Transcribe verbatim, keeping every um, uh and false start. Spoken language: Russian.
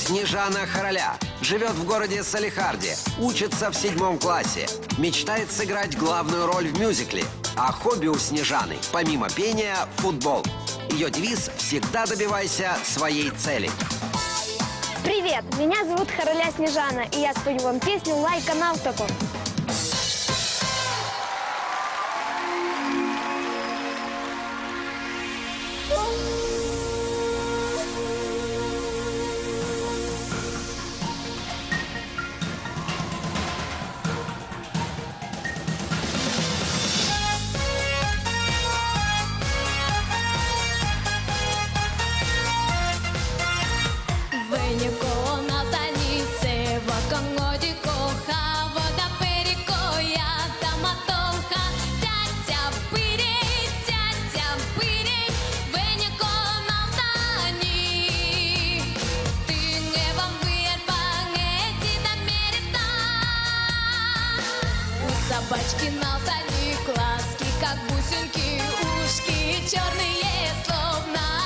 Снежана Хороля живет в городе Салехарде, учится в седьмом классе, мечтает сыграть главную роль в мюзикле. А хобби у Снежаны, помимо пения, футбол. Ее девиз «Всегда добивайся своей цели». Привет, меня зовут Хороля Снежана, и я спою вам песню «Лайканал такой». Собачки на алтане, глазки, как бусинки, ушки черные, словно